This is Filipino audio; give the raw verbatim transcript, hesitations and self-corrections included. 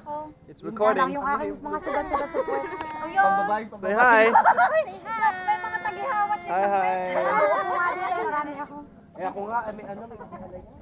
ako. It's recording. Yung aking mga sugat-sugat sa puwet. Pambabae, Say hi. Say hi. May mga tagihawat din Hi, sa puwet. hi. Ako nga din, marami ako. Eh ako nga, may ano, may